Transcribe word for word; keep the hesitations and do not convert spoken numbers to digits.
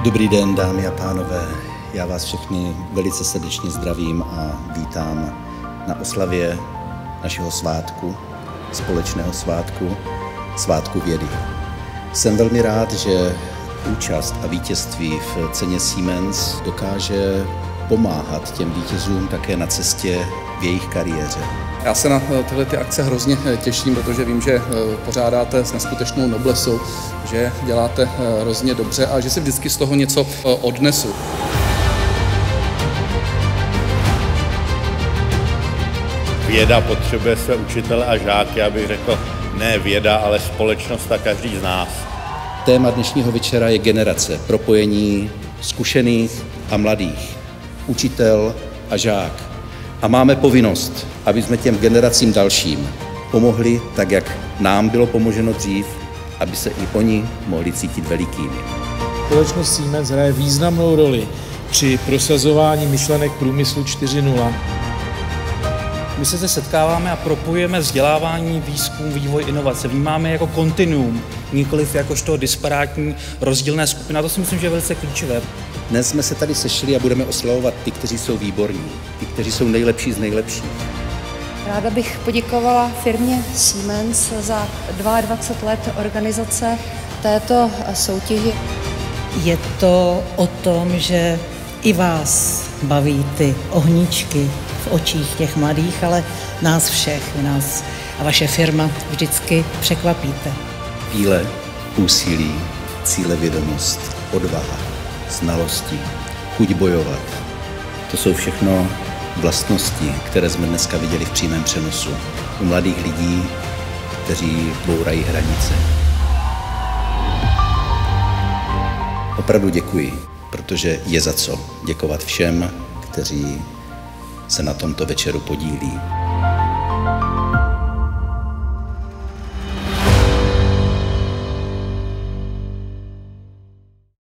Dobrý den, dámy a pánové. Já vás všechny velice srdečně zdravím a vítám na oslavě našeho svátku, společného svátku, svátku vědy. Jsem velmi rád, že účast a vítězství v ceně Siemens dokáže pomáhat těm vítězům také na cestě v jejich kariéře. Já se na tyhle ty akce hrozně těším, protože vím, že pořádáte s neskutečnou noblesou, že děláte hrozně dobře a že si vždycky z toho něco odnesu. Věda potřebuje své učitele a žáky, já bych řekl, ne věda, ale společnost a každý z nás. Téma dnešního večera je generace, propojení zkušených a mladých, učitel a žák. A máme povinnost, aby jsme těm generacím dalším pomohli tak, jak nám bylo pomoženo dřív, aby se i oni mohli cítit velikými. Společnost Siemens hraje významnou roli při prosazování myšlenek průmyslu čtyři tečka nula. My se zde setkáváme a propojujeme vzdělávání, výzkum, vývoj, inovace. Vnímáme jako kontinuum, nikoliv jakožto disparátní rozdílné skupiny. To si myslím, že je velice klíčové. Dnes jsme se tady sešli a budeme oslavovat ty, kteří jsou výborní, ty, kteří jsou nejlepší z nejlepších. Ráda bych poděkovala firmě Siemens za dvacet dva let organizace této soutěži. Je to o tom, že i vás baví ty ohníčky v očích těch mladých, ale nás všech, nás a vaše firma vždycky překvapíte. Píle, úsilí, cílevědomost, odvaha, znalosti, chuť bojovat. To jsou všechno vlastnosti, které jsme dneska viděli v přímém přenosu u mladých lidí, kteří bourají hranice. Opravdu děkuji, protože je za co děkovat všem, kteří se na tomto večeru podílí.